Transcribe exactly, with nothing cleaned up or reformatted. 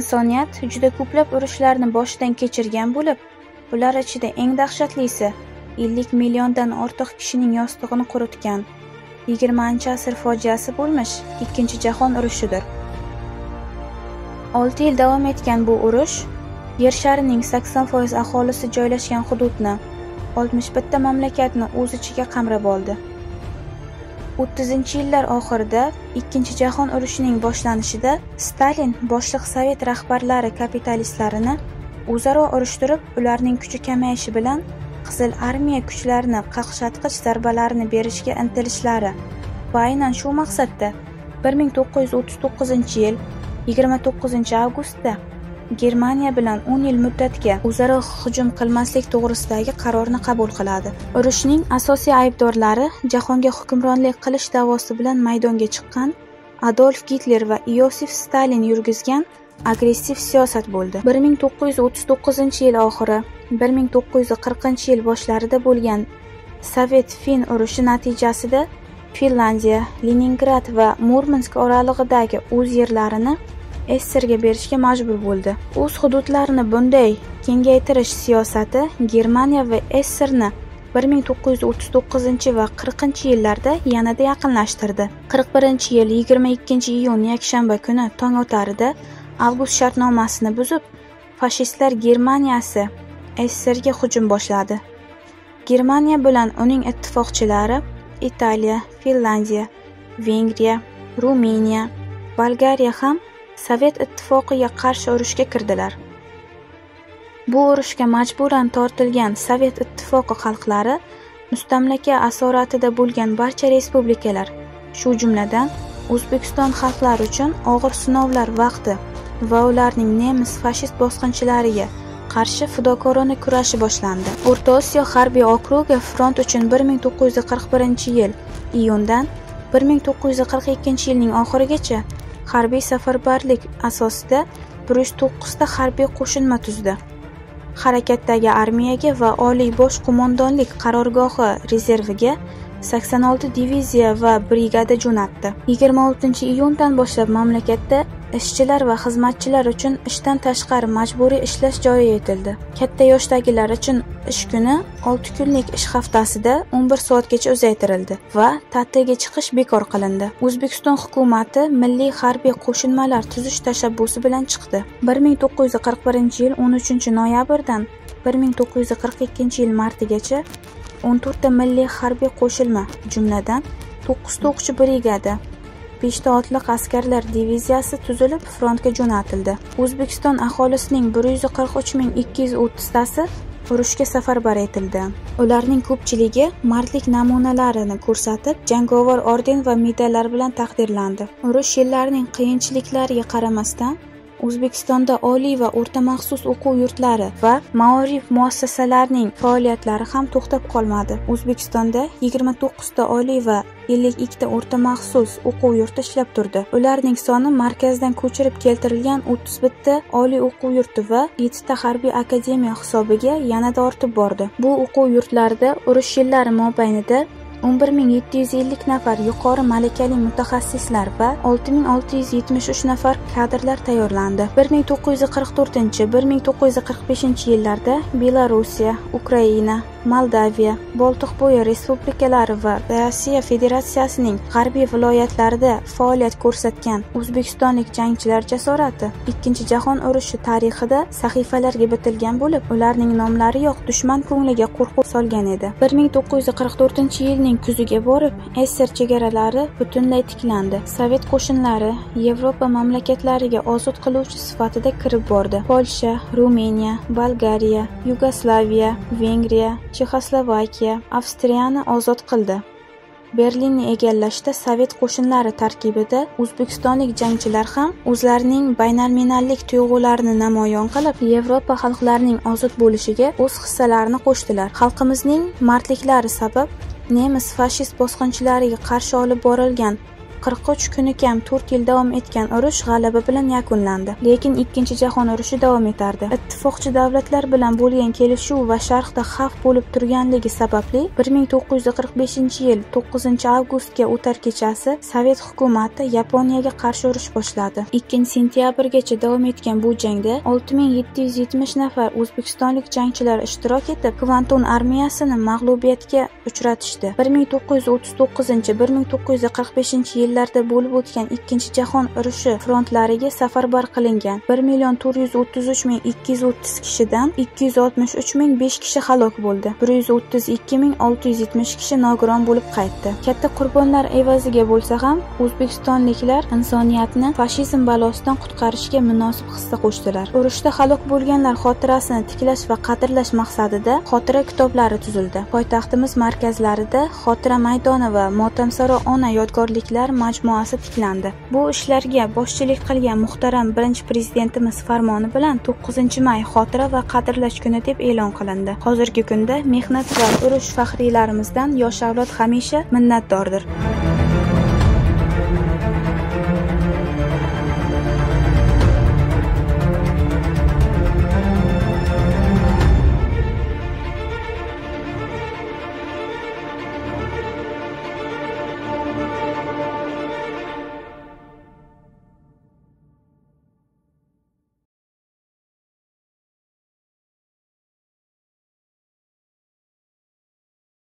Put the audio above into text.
Insoniyat juda ko'plab urushlarni boshdan kechirgan bo'lib, bular ichida eng dahshatlisi ellik milliondan ortiq kishining yostig'ini quritgan yigirmanchi asr fojiasi bo'lmish Ikkinchi jahon urushidir. olti yil davom etgan bu urush Yer sharining sakson foiz aholisi joylashgan hududni, oltmish bitta mamlakatni o'z ichiga qamrab oldi. o'ttizinchi yillar oxirida Ikkinchi jahon urushining boshlanishida Stalin boshliq Sovet rahbarlari kapitalistlarini o'zaro urushtirib, ularning kuchi kamayishi bilan Qizil armiya kuchlarini qaqshatqich zarbalarni berishga intilishlari va aynan shu maqsadda bir ming to'qqiz yuz o'ttiz to'qqizinchi yil yigirma to'qqizinchi avgustda Germaniya bilan o'n yil muddatga o'zaro hujum qilmaslik to'g'risidagi qarorni qabul qiladi. Urushning asosiy aybdorlari jahonga hukmronlik qilish da'vosi bilan maydonga chiqqan Adolf Gitler va Iosif Stalin yurgizgan agressiv siyosat bo'ldi. bir ming to'qqiz yuz o'ttiz to'qqizinchi yil oxiri, bir ming to'qqiz yuz qirqinchi yil boshlarida bo'lgan Sovet-Fin urushi natijasida Finlandiya, Leningrad va Murmansk oralig'idagi o'z yerlarini S S R ga berishga majbur bo'ldi. O'z hududlarini bunday kengaytirish siyosati Germaniya va S S R ni bir ming to'qqiz yuz o'ttiz to'qqizinchi va qirqinchi yillarda yanada yaqinlashtirdi. qirq birinchi yil yigirma ikkinchi iyun yakshanba kuni tong otarida Avgust shartnomasini buzib, fashistlar Germaniyasi S S R ga hujum boshladi. Germaniya bilan uning ittifoqchilari Italiya, Finlandiya, Vengriya, Ruminiya, Bolgariya ham Sovet ittifoqiga qarshi urushga kirdilar. Bu urushga majburan tortilgan Sovet ittifoqi xalqlari mustamlaka asoratida bo'lgan barcha respublikalar, shu jumladan O'zbekiston xalqlari uchun og'ir sinovlar vaqti va ularning nemis fashist bosqinchilariga qarshi fidokorona kurashi boshlandi. O'rta Osiyo harbiy okrugi front uchun bir ming to'qqiz yuz qirq birinchi yil iyundan bir ming to'qqiz yuz qirq ikkinchi yilning oxirigacha harbiy safarbarlik asosida bir yuz to'qqiz ta harbiy qo'shinma tuzdi. Harakatdagi armiyaga va oliy bosh qo'mondonlik qarorgohi rezerviga sakson olti diviziya va brigada jo'natdi. yigirma oltinchi iyundan boshlab mamlakatda ishchilar va xizmatchilar uchun ishdan tashqari majburiy ishlash joriy etildi. Katta yoshdagilar uchun ish kuni olti kunlik ish haftasida o'n bir soatgacha uzaytirildi va ta'tilga chiqish bekor qilindi. O'zbekiston hukumati milliy harbiy qo'shinmalar tuzish tashabbusi bilan chiqdi. bir ming to'qqiz yuz qirq birinchi yil o'n uchinchi noyabrdan bir ming to'qqiz yuz qirq ikkinchi yil martigacha o'n to'rtta milliy harbiy qo'shilma, jumladan to'qqiz ta o'qchi brigada, besh ta otliq askarlar diviziyasi tuzilib frontga jo'natildi. O'zbekiston aholisining bir yuz qirq uch ming ikki yuz o'ttiztasi urushga safarbar etildi. Ularning ko'pchiligi mardlik namunalarini ko'rsatib, jangovar orden va medallar bilan taqdirlandi. Urush yillarining qiyinchiliklariga qaramasdan O'zbekistonda oliy va o'rta maxsus o'quv yurtlari va ma'orif muassasalarining faoliyatlari ham to'xtab qolmadi. O'zbekistonda yigirma to'qqiz ta oliy va ellik ikki ta o'rta maxsus o'quv yurti ishlab turdi. Ularning soni markazdan ko'chirib keltirilgan o'ttiz bitta oliy o'quv yurti va yetti ta harbiy akademiya hisobiga yanada ortib bordi. Bu o'quv yurtlarida urush yillari mobaynida o'n bir ming yetti yuz ellik nafar yuqori malakali mutaxassislar va olti ming olti yuz yetmish uch nafar kadrlar tayyorlandi. bir ming to'qqiz yuz qirq to'rtinchi - bir ming to'qqiz yuz qirq beshinchi yillarda Belorussiya, Ukraina, Moldaviya, Boltiqbo'yi respublikalari va Rossiya Federatsiyasining g'arbiy viloyatlarida faoliyat ko'rsatgan o'zbekistonlik jangchilar jasorati Ikkinchi jahon urushi tarixida sahifalarga bitilgan bo'lib, ularning nomlariyoq dushman ko'ngliga qo'rquv solgan edi. bir ming to'qqiz yuz qirq to'rtinchi yilning kuziga borib, S S R chegaralari butunlay tiklandi. Sovet qo'shinlari Yevropa mamlakatlariga ozod qiluvchi sifatida kirib bordi. Polsha, Ruminiya, Bolgariya, Yugoslaviya, Vengriya, Chexoslovakiya, Avstriyani ozod qildi. Berlinni egallashda Sovet qo'shinlari tarkibida o'zbekistonlik jangchilar ham o'zlarining baynalminallik tuyg'ularini namoyon qilib, Yevropa xalqlarining ozod bo'lishiga o'z hissalarini qo'shdilar. Xalqimizning mardliklari sabab nemis fashist bosqinchilariga qarshi olib borilgan qirq uch kuni kam to'rt yil davom etgan urush g'alaba bilan yakunlandi. Lekin Ikkinchi jahon urushi davom etardi. Ittifoqchi davlatlar bilan bo'lgan kelishuv va Sharqda xavf bo'lib turganligi sababli bir ming to'qqiz yuz qirq beshinchi yil to'qqizinchi avgustga o'tar kechasi Sovet hukumati Yaponiyaga qarshi urush boshladi. ikkinchi sentyabrgacha davom etgan bu jangda olti ming yetti yuz yetmish nafar o'zbekistonlik jangchilar ishtirok etib, Kvanton armiyasini mag'lubiyatga uchratishdi. bir ming to'qqiz yuz o'ttiz to'qqizinchi - bir ming to'qqiz yuz qirq beshinchi yillarda bo'lib o'tgan Ikkinchi jahon urushi frontlariga safarbar qilingan bir million to'rt yuz o'ttiz uch ming ikki yuz o'ttiz kishidan ikki yuz oltmish uch ming besh kishi halok bo'ldi. bir yuz o'ttiz ikki ming olti yuz yetmish kishi nogiron bo'lib qaytdi. Katta qurbonlar evaziga bo'lsa ham o'zbekistonliklar insoniyatni fashizm balosidan qutqarishga munosib hissa qo'shdilar. Urushda halok bo'lganlar xotirasini tiklash va qadrlash maqsadida xotira kitoblari tuzildi. Poytaxtimiz markazlarida xotira maydoni va Motamsaro ona yodgorliklar majmuasi tiklandi. Bu ishlarga boshchilik qilgan muhtaram birinchi prezidentimiz farmoni bilan to'qqizinchi may xotira va qadrlash kuni deb e'lon qilindi. Hozirgi kunda mehnat va urush faxriylarimizdan yosh avlod hamisha minnatdordir.